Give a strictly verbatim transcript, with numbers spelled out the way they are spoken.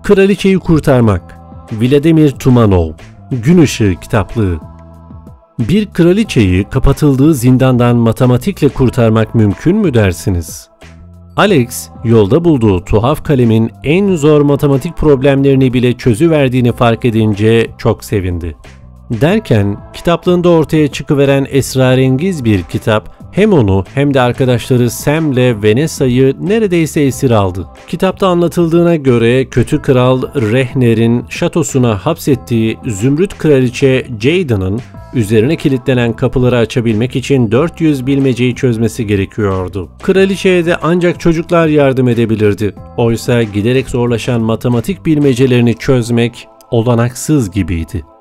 Kraliçeyi Kurtarmak. Vladimir Tumanov. Gün Işığı Kitaplığı. Bir kraliçeyi kapatıldığı zindandan matematikle kurtarmak mümkün mü dersiniz? Alex, yolda bulduğu tuhaf kalemin en zor matematik problemlerini bile çözüverdiğini fark edince çok sevindi. Derken, kitaplığında ortaya çıkıveren esrarengiz bir kitap, hem onu hem de arkadaşları Sam'le Vanessa'yı neredeyse esir aldı. Kitapta anlatıldığına göre kötü kral Rehner'in şatosuna hapsettiği Zümrüt Kraliçe Jaden'ın üzerine kilitlenen kapıları açabilmek için dört yüz bilmeceyi çözmesi gerekiyordu. Kraliçeye de ancak çocuklar yardım edebilirdi. Oysa giderek zorlaşan matematik bilmecelerini çözmek olanaksız gibiydi.